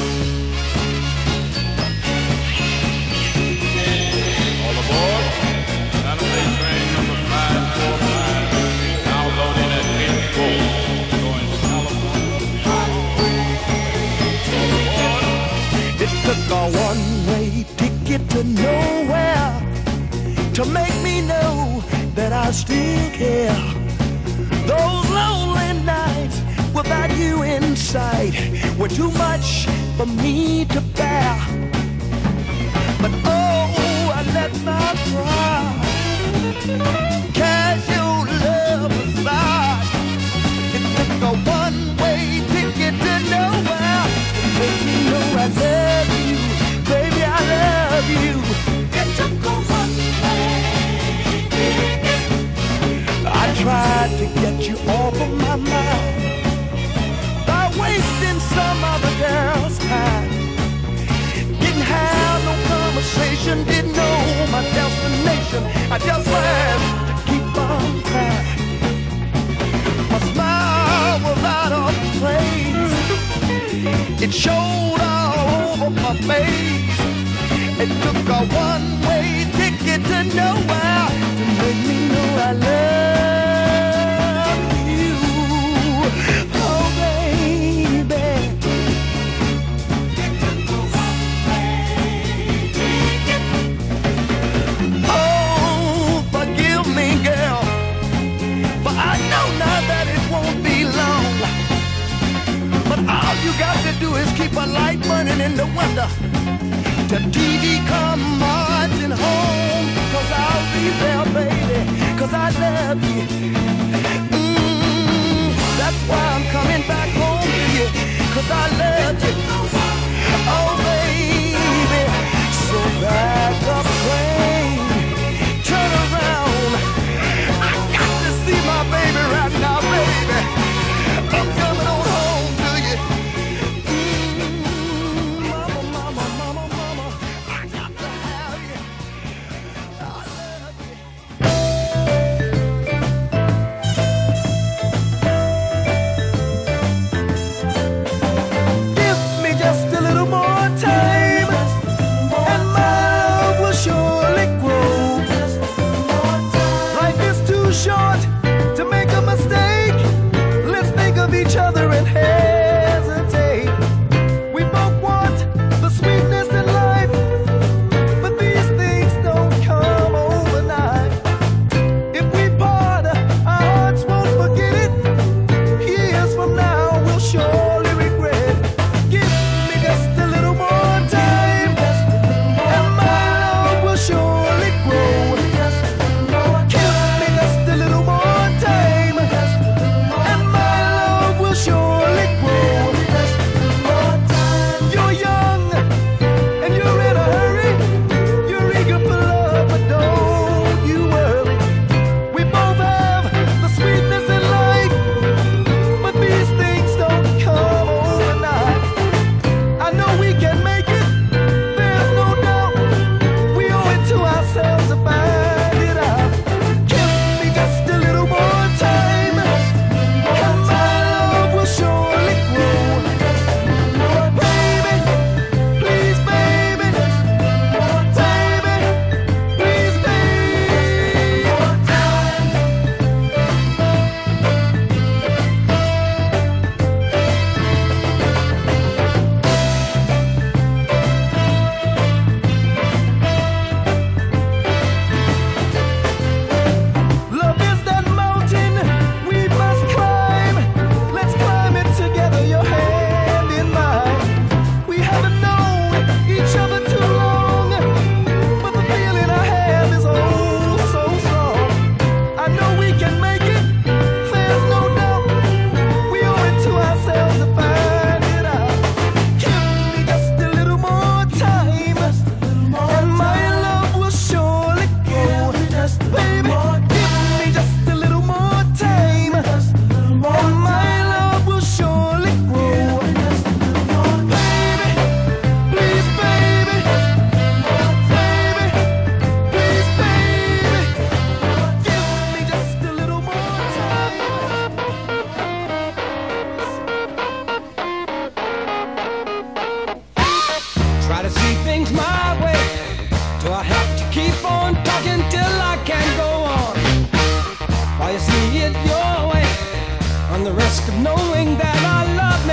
All aboard. Saturday train number 545. Now loading at Pittsburgh. Going to California. It took a one-way ticket to nowhere to make me know that I still care. Those lonely nights without you in sight were too much for me to bear. But oh, I let my pride cast your love aside. It took a one-way ticket to nowhere to make me know I love you, baby, I love you. It took a one-way ticket. I tried to get you off of my mind by wasting some other girl's time. Didn't have no conversation, didn't know my destination. I just learned to keep on trying. My smile was out of place. It showed all over my face. It took a one-way ticket to nowhere to make me know I love you. Oh, baby. It took a one-way ticket. Oh, forgive me, girl, but I know now that it won't be long. But all you got to do is keep a light burning in the window till TV come marching home. 'Cause I'll be there, baby, 'cause I love you. That's why I'm coming back home to you, 'cause I love you. Oh, baby, so back up, train, turn around. I got to see my baby right now, baby. I'm coming on home to you. Mama, mama, mama, mama, I got to have you. I love you.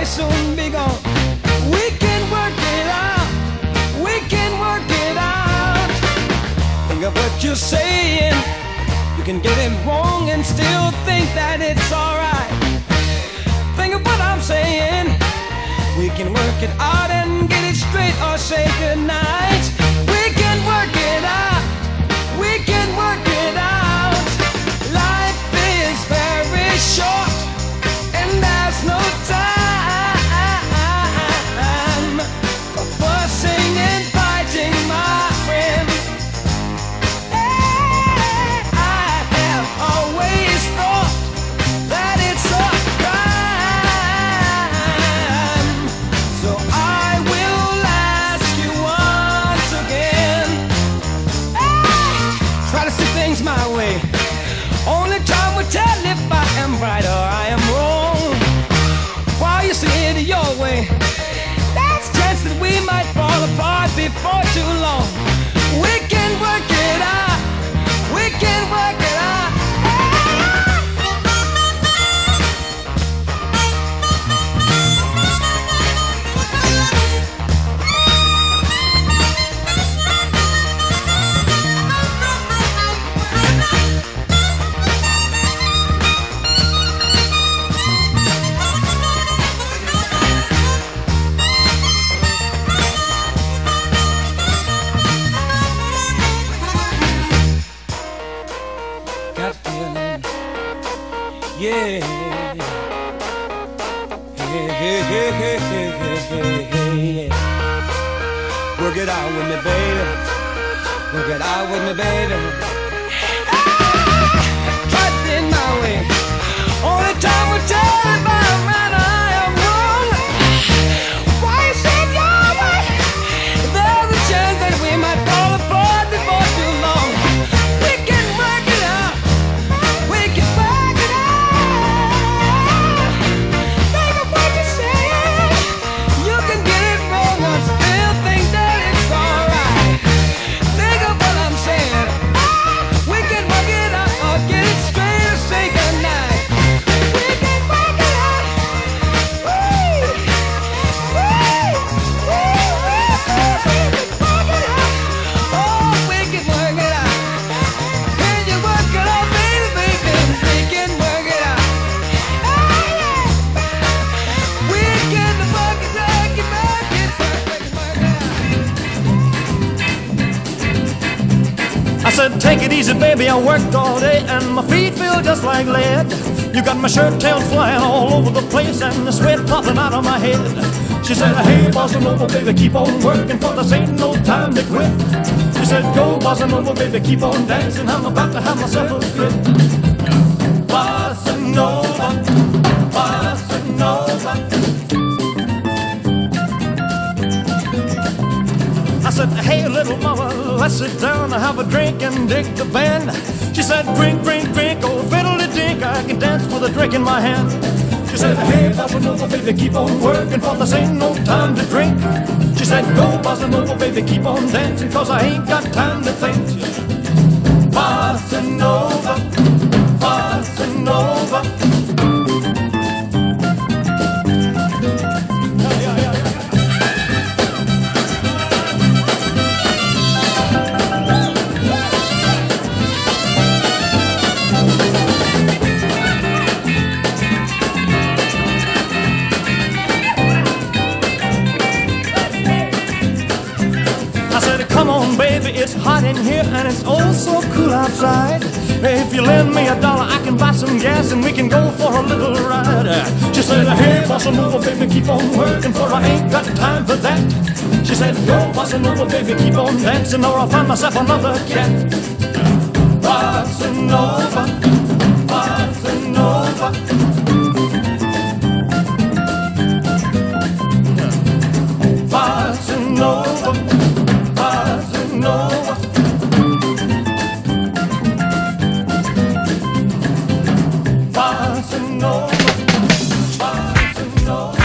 soon be gone. We can work it out. We can work it out. Think of what you're saying. You can get it wrong and still think that it's alright. Think of what I'm saying. We can work it out and get it straight or say goodnight. We can work it out. We can work it out. Life is very short and there's no time for fussing and fighting, my friend. I have always thought that it's a crime. So I will ask you once again. Try to see things my way. Only time will tell if I am right or I am wrong. While you see it your way, there's a chance that we might fall apart before too long. We can work it out. We can work it out. Got a feeling, yeah. Yeah. Work it out with me, baby. Work it out with me, baby. Try it in my way. Only time will tell if I'm right or I am wrong. Why you say your way? There's a chance that we might fall apart before too long. We can work it out. We can work it out. Think of what you're saying. You can get it wrong or still think that it's alright. Think of what I'm saying. We can work it out or get it straight or say goodnight. We can work it out. Oh, we can work it out. Can you work it out, baby, baby? We can work it out. We can work it out, work it out. I said, take it easy, baby, I worked all day and my feet feel just like lead. You got my shirt tails flying all over the place and the sweat popping out of my head. She said, hey, bossa nova, baby, keep on working, for this ain't no time to quit. She said, go, bossa nova, baby, keep on dancing, I'm about to have myself a fit. Bossa nova, bossa nova. I said, hey, little mama, let's sit down and have a drink and dig the band. She said, drink, drink, drink, oh, fiddle-de-dink, I can dance with a drink in my hand. She said, hey, bossa nova, baby, keep on working, for this ain't no time to drink. She said, go, bossa nova, baby, keep on dancing, cause I ain't got time to think. Bossa nova, bossa nova. Come on, baby, it's hot in here and it's oh so cool outside. If you lend me $1, I can buy some gas and we can go for a little ride. She said, hey, bossa nova, baby, keep on working, for I ain't got time for that. She said, go, bossa nova, baby, keep on dancing, or I'll find myself another cat. Bossa nova, bossa nova. Bossa nova, bossa nova. Bossa nova, bossa nova.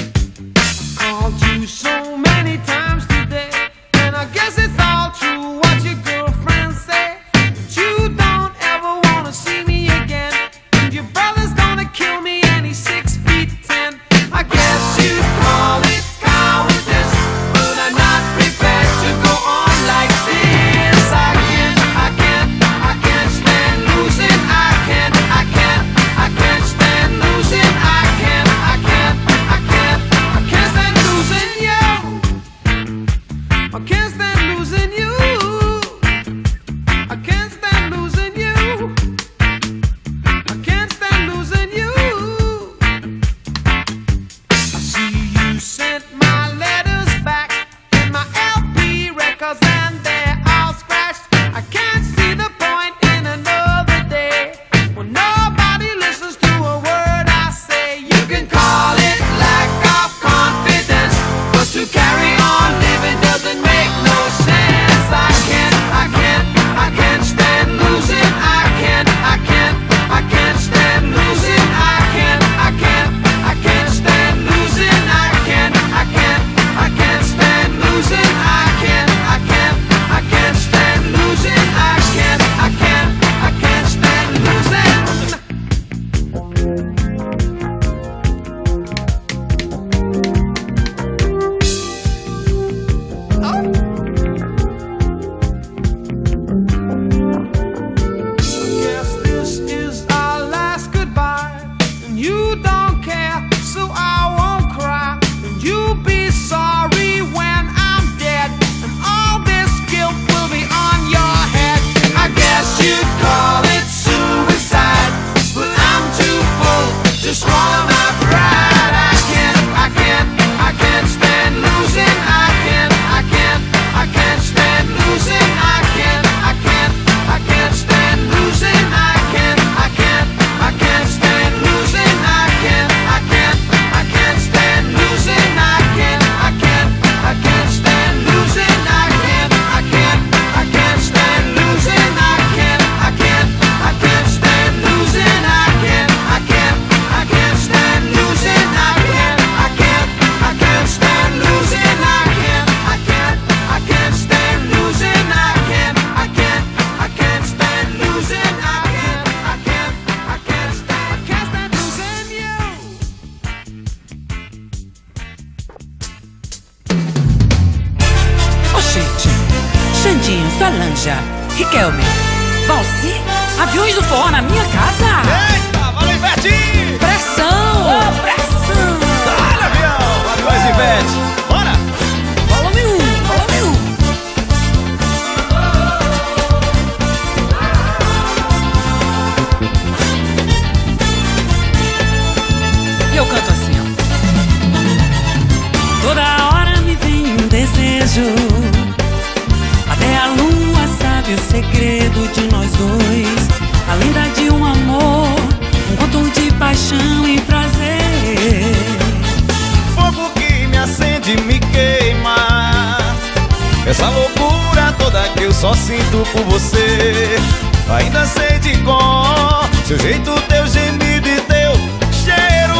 Called you so many times today, and I guess it's all true what Xandinho, Solange, Riquelme, Valci, aviões do forró na minha casa. Eita, valeu, Ivete! Pressão! Oh, pressão! Dá-lhe, avião! Aviões, Ivete! Bora! Volume 1, volume 1. E eu canto assim, ó. Toda hora me vem um desejo. Até a lua sabe o segredo de nós dois. A lenda de um amor, um conto de paixão e prazer. Fogo que me acende e me queima. Essa loucura toda que eu só sinto por você. Ainda sei de cor seu jeito, teu gemido e teu cheiro.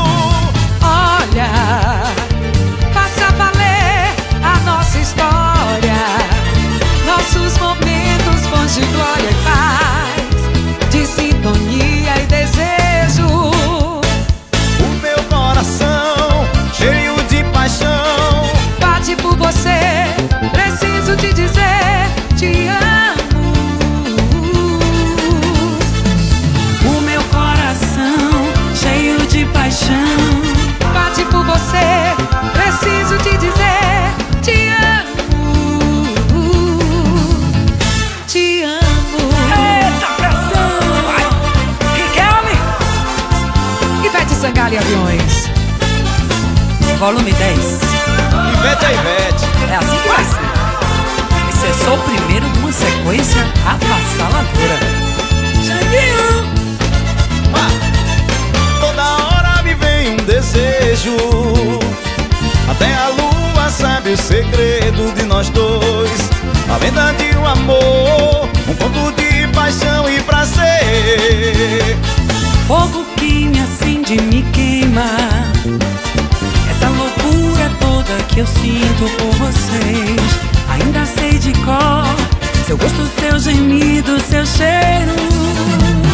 Olha, faça valer a nossa história, nossos momentos bons de glória e paz, de sintonia e desejo. O meu coração cheio de paixão Bate por você, preciso te dizer, te amo. O meu coração cheio de paixão. Bate por você, preciso te dizer, te amo. Te amo. Eita pressão! Vai! Riquelme! Ivete Sangalo e Aviões. Volume 10. Ivete é Ivete. É assim que vai ser. Esse é só o primeiro de uma sequência avassaladora. Xandinho! Toda hora me vem um desejo. Até a lua sabe o segredo de nós dois. A lenda de um amor, um conto de paixão e prazer. Fogo que me acende e me queima. Essa loucura toda que eu sinto por vocês. Ainda sei de cor seu gosto, seu gemido, seu cheiro.